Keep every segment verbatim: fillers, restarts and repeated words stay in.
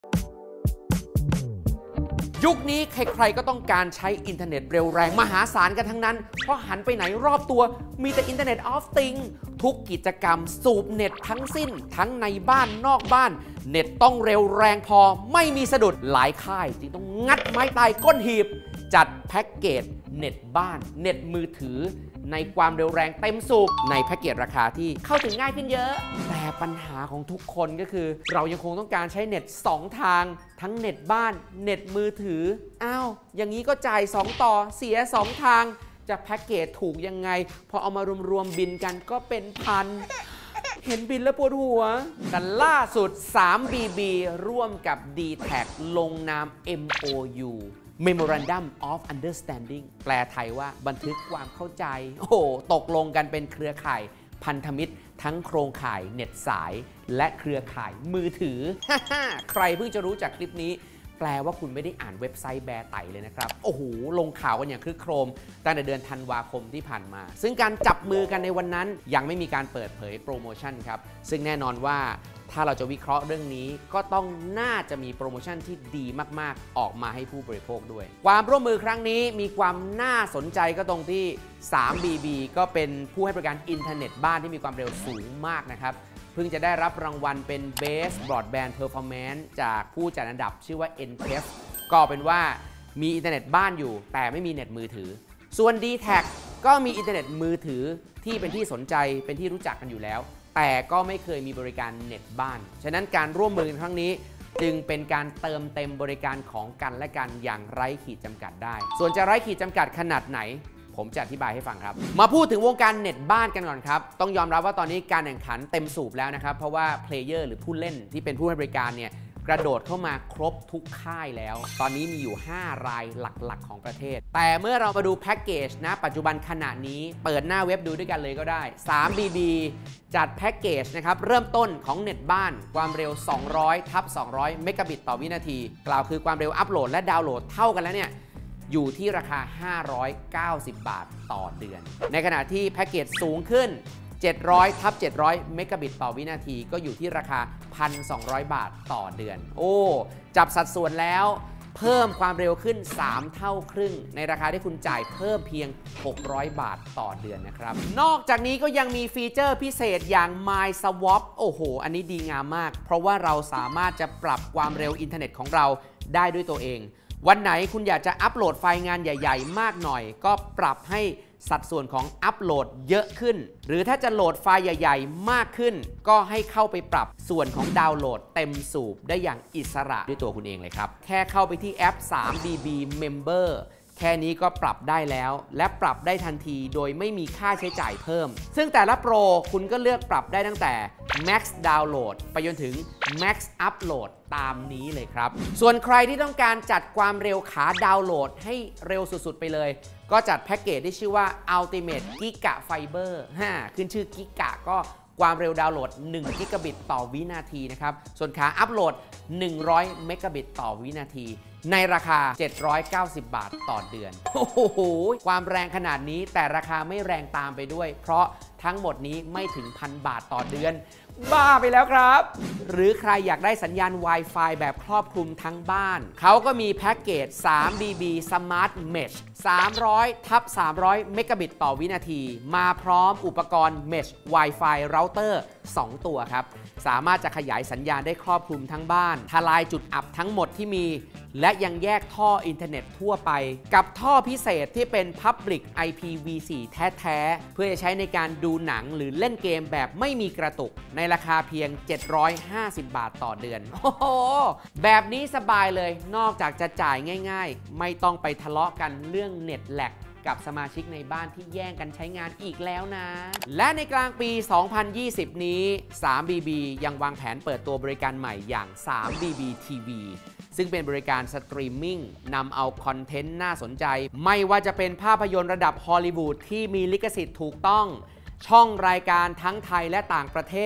ยุคนี้ใครๆก็ต้องการใช้อินเทอร์เน็ตเร็วแรงมหาศาลกันทั้งนั้นเพราะหันไปไหนรอบตัวมีแต่อินเทอร์เน็ตออฟติงทุกกิจกรรมสูบเน็ตทั้งสิ้นทั้งในบ้านนอกบ้านเน็ตต้องเร็วแรงพอไม่มีสะดุดหลายค่ายจึงต้องงัดไม้ตายก้นหีบจัดแพ็กเกจเน็ตบ้านเน็ตมือถือในความเร็วแรงเต็มสูบในแพ็กเกจราคาที่เข้าถึงง่ายขึ้นเยอะแต่ปัญหาของทุกคนก็คือเรายังคงต้องการใช้เน็ตสองทางทั้งเน็ตบ้านเน็ตมือถืออ้าวอย่างนี้ก็จ่ายสองต่อเสียสองทางจะแพ็กเกจถูกยังไงพอเอามารวมๆบินกันก็เป็นพันเห็นบินแล้วปวดหัวแต่ล่าสุด ทรี บี บี ร่วมกับ ดี แท็ก ลงนาม เอ็ม โอ ยู Memorandum of Understanding แปลไทยว่าบันทึกความเข้าใจโอ้โหตกลงกันเป็นเครือข่ายพันธมิตรทั้งโครงข่ายเน็ตสายและเครือข่ายมือถือ ใครเพิ่งจะรู้จากคลิปนี้แปลว่าคุณไม่ได้อ่านเว็บไซต์แบร์ไต่เลยนะครับโอ้โหลงข่าวกันอย่างคลึกโครมตั้งแต่เดือนธันวาคมที่ผ่านมาซึ่งการจับมือกันในวันนั้นยังไม่มีการเปิดเผยโปรโมชั่นครับซึ่งแน่นอนว่าถ้าเราจะวิเคราะห์เรื่องนี้ก็ต้องน่าจะมีโปรโมชั่นที่ดีมากๆออกมาให้ผู้บริโภคด้วยความร่วมมือครั้งนี้มีความน่าสนใจก็ตรงที่ ทรี บี บี ก็เป็นผู้ให้บริการอินเทอร์เน็ตบ้านที่มีความเร็วสูงมากนะครับเพิ่งจะได้รับรางวัลเป็น Best Broadband Performance จากผู้จัดอันดับชื่อว่า เอ็น ที อี เอฟ ก็เป็นว่ามีอินเทอร์เน็ตบ้านอยู่แต่ไม่มีเน็ตมือถือส่วน ดี แท็ก ก็มีอินเทอร์เน็ตมือถือที่เป็นที่สนใจเป็นที่รู้จักกันอยู่แล้วแต่ก็ไม่เคยมีบริการเน็ตบ้านฉะนั้นการร่วมมือครั้งนี้จึงเป็นการเติมเต็มบริการของกันและกันอย่างไร้ขีดจำกัดได้ส่วนจะไร้ขีดจำกัดขนาดไหนผมจะอธิบายให้ฟังครับมาพูดถึงวงการเน็ตบ้านกันก่อนครับต้องยอมรับว่าตอนนี้การแข่งขันเต็มสูบแล้วนะครับเพราะว่าเพลเยอร์หรือผู้เล่นที่เป็นผู้ให้บริการเนี่ยกระโดดเข้ามาครบทุกค่ายแล้วตอนนี้มีอยู่ห้ารายหลักๆของประเทศแต่เมื่อเรามาดูแพ็กเกจนะปัจจุบันขณะนี้เปิดหน้าเว็บดูด้วยกันเลยก็ได้ ทรี บี บี จัดแพ็กเกจนะครับเริ่มต้นของเน็ตบ้านความเร็วสองร้อยทับสองร้อยเมกะบิตต่อวินาทีกล่าวคือความเร็วอัปโหลดและดาวน์โหลดเท่ากันแล้วเนี่ยอยู่ที่ราคาห้าร้อยเก้าสิบบาทต่อเดือนในขณะที่แพ็กเกจสูงขึ้นเจ็ดร้อยทับเจ็ดร้อยเมกะบิตต่อวินาทีก็อยู่ที่ราคา หนึ่งพันสองร้อย บาทต่อเดือนโอ้จับสัดส่วนแล้วเพิ่มความเร็วขึ้นสามเท่าครึ่งในราคาที่คุณจ่ายเพิ่มเพียงหกร้อยบาทต่อเดือนนะครับนอกจากนี้ก็ยังมีฟีเจอร์พิเศษอย่าง MySwap โอ้โหอันนี้ดีงามมากเพราะว่าเราสามารถจะปรับความเร็วอินเทอร์เน็ตของเราได้ด้วยตัวเองวันไหนคุณอยากจะอัปโหลดไฟล์งานใหญ่ๆมากหน่อยก็ปรับให้สัดส่วนของอัปโหลดเยอะขึ้นหรือถ้าจะโหลดไฟล์ใหญ่ๆมากขึ้นก็ให้เข้าไปปรับส่วนของดาวน์โหลดเต็มสูบได้อย่างอิสระด้วยตัวคุณเองเลยครับแค่เข้าไปที่แอป ทรี บี บี Member แค่นี้ก็ปรับได้แล้วและปรับได้ทันทีโดยไม่มีค่าใช้จ่ายเพิ่มซึ่งแต่ละโปรคุณก็เลือกปรับได้ตั้งแต่ Max Download ไปจนถึง Max Upload ตามนี้เลยครับส่วนใครที่ต้องการจัดความเร็วขาดาวน์โหลดให้เร็วสุดๆไปเลยก็จัดแพ็กเกจที่ชื่อว่า Ultimate Giga Fiber ฮะขึ้นชื่อกิกะก็ความเร็วดาวน์โหลดหนึ่งกิกะบิตต่อวินาทีนะครับส่วนขาอัปโหลดหนึ่งร้อยเมกะบิตต่อวินาทีในราคาเจ็ดร้อยเก้าสิบบาทต่อเดือนโอ้โหความแรงขนาดนี้แต่ราคาไม่แรงตามไปด้วยเพราะทั้งหมดนี้ไม่ถึงพันบาทต่อเดือนบ้าไปแล้วครับหรือใครอยากได้สัญญาณ Wi-Fi แบบครอบคลุมทั้งบ้านเขาก็มีแพ็กเกจ ทรี บี บี Smart Mesh สามร้อยทับสามร้อยเมกะบิตต่อวินาทีมาพร้อมอุปกรณ์ Mesh Wi-Fi Router สองตัวครับสามารถจะขยายสัญญาณได้ครอบคลุมทั้งบ้านทลายจุดอับทั้งหมดที่มีและยังแยกท่ออินเทอร์เน็ตทั่วไปกับท่อพิเศษที่เป็น Public ไอ พี วี โฟร์ แท้ๆเพื่อจะใช้ในการดูหนังหรือเล่นเกมแบบไม่มีกระตุกในราคาเพียงเจ็ดร้อยห้าสิบบาทต่อเดือนโอ้โหแบบนี้สบายเลยนอกจากจะจ่ายง่ายๆไม่ต้องไปทะเลาะกันเรื่องเน็ตแลกกับสมาชิกในบ้านที่แย่งกันใช้งานอีกแล้วนะและในกลางปี สองพันยี่สิบ นี้ ทรี บี บี ยังวางแผนเปิดตัวบริการใหม่อย่าง ทรี บี บี ที วี ซึ่งเป็นบริการสตรีมมิ่งนำเอาคอนเทนต์น่าสนใจไม่ว่าจะเป็นภาพยนตร์ระดับฮอลลีวูดที่มีลิขสิทธิ์ถูกต้องช่องรายการทั้งไทยและต่างประเทศ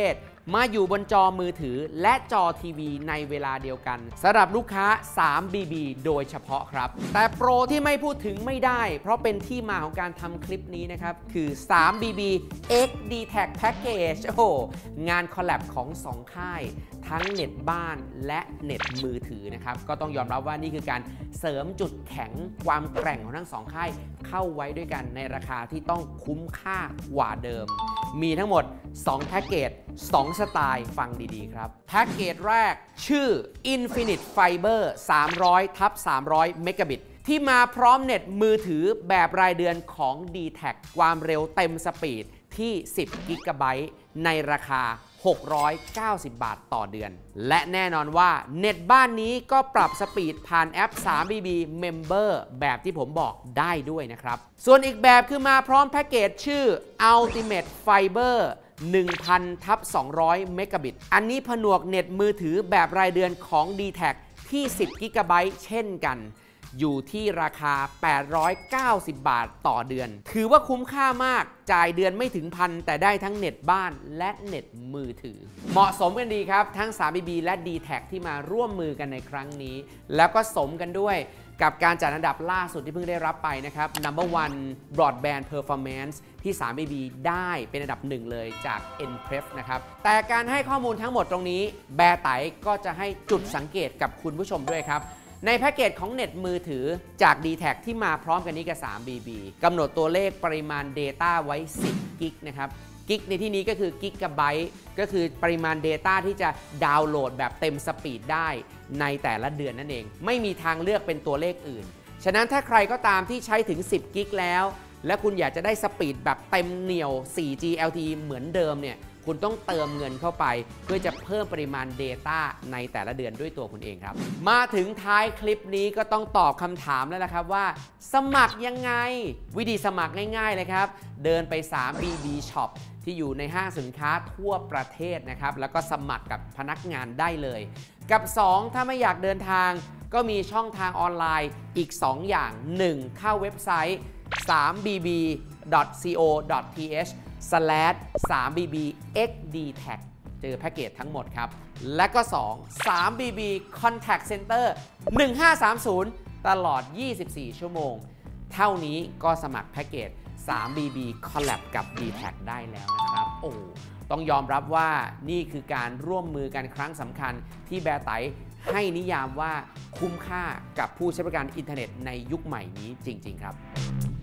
มาอยู่บนจอมือถือและจอทีวีในเวลาเดียวกันสำหรับลูกค้า ทรี บี บี โดยเฉพาะครับแต่โปรที่ไม่พูดถึงไม่ได้เพราะเป็นที่มาของการทำคลิปนี้นะครับคือ ทรี บี บี X ดี แท็ก Package โอ้โหงานคอลแลบของสองค่ายทั้งเน็ตบ้านและเน็ตมือถือนะครับก็ต้องยอมรับว่านี่คือการเสริมจุดแข็งความแกร่งของทั้งสองค่ายเข้าไว้ด้วยกันในราคาที่ต้องคุ้มค่ากว่าเดิมมีทั้งหมดสองแพ็กเกจสองสไตล์ฟังดีๆครับแพ็กเกจแรกชื่อ Infinite Fiber สามร้อย ทับ สามร้อย เมกะบิตที่มาพร้อมเน็ตมือถือแบบรายเดือนของ ดี แท็ก ความเร็วเต็มสปีดที่สิบกิกะไบต์ในราคาหกร้อยเก้าสิบ บาทต่อเดือนและแน่นอนว่าเน็ตบ้านนี้ก็ปรับสปีดผ่านแอป ทรี บี บี Member แบบที่ผมบอกได้ด้วยนะครับส่วนอีกแบบคือมาพร้อมแพ็กเกจชื่อ Ultimate Fiber หนึ่งพัน ทับ สองร้อย เมกะบิตอันนี้ผนวกเน็ตมือถือแบบรายเดือนของ ดี แท็ก ที่สิบกิกะไบต์เช่นกันอยู่ที่ราคาแปดร้อยเก้าสิบ บาทต่อเดือนถือว่าคุ้มค่ามากจ่ายเดือนไม่ถึงพันแต่ได้ทั้งเน็ตบ้านและเน็ตมือถือเหมาะสมกันดีครับทั้ง ทรี บี บี และ ดี แท็ก ที่มาร่วมมือกันในครั้งนี้แล้วก็สมกันด้วยกับการจัดอันดับล่าสุดที่เพิ่งได้รับไปนะครับ นัมเบอร์ วัน Broadband Performance ที่ ทรี บี บี ได้เป็นอันดับหนึ่งเลยจาก เอ็น พี อี เอฟ นะครับแต่การให้ข้อมูลทั้งหมดตรงนี้แบร์ไตก็จะให้จุดสังเกตกับคุณผู้ชมด้วยครับในแพ็กเกจของเน็ตมือถือจาก ดี แท็ก ที่มาพร้อมกันนี้กับ ทรี บี บี กำหนดตัวเลขปริมาณ Data ไว้สิบกิกนะครับกิกในที่นี้ก็คือกิกะไบต์ก็คือปริมาณ Data ที่จะดาวน์โหลดแบบเต็มสปีดได้ในแต่ละเดือนนั่นเองไม่มีทางเลือกเป็นตัวเลขอื่นฉะนั้นถ้าใครก็ตามที่ใช้ถึงสิบกิกแล้วและคุณอยากจะได้สปีดแบบเต็มเหนี่ยว โฟร์จี แอล ที อี เหมือนเดิมเนี่ยคุณต้องเติมเงินเข้าไปเพื่อจะเพิ่มปริมาณ Data ในแต่ละเดือนด้วยตัวคุณเองครับมาถึงท้ายคลิปนี้ก็ต้องตอบคำถามแล้วนะครับว่าสมัครยังไงวิธีสมัครง่ายๆเลยครับเดินไป ทรี บี บี Shop ที่อยู่ในห้างสินค้าทั่วประเทศนะครับแล้วก็สมัครกับพนักงานได้เลยกับสองถ้าไม่อยากเดินทางก็มีช่องทางออนไลน์อีกสองอย่างหนึ่งเข้าเว็บไซต์ ทรี บี บี ดอท ซี โอ ดอท ที เอช สแลช ทรี บี บี เอ็กซ์ ดี แท็ก เจอแพ็กเกจทั้งหมดครับและก็สอง ทรี บี บี Contact Center หนึ่งห้าสามศูนย์ตลอดยี่สิบสี่ชั่วโมงเท่านี้ก็สมัครแพ็กเกจ ทรี บี บี Collab กับ ดี แท็ก ได้แล้วนะครับโอ้ต้องยอมรับว่านี่คือการร่วมมือกันครั้งสำคัญที่แบร์ไตให้นิยามว่าคุ้มค่ากับผู้ใช้บริการอินเทอร์เน็ตในยุคใหม่นี้จริงๆครับ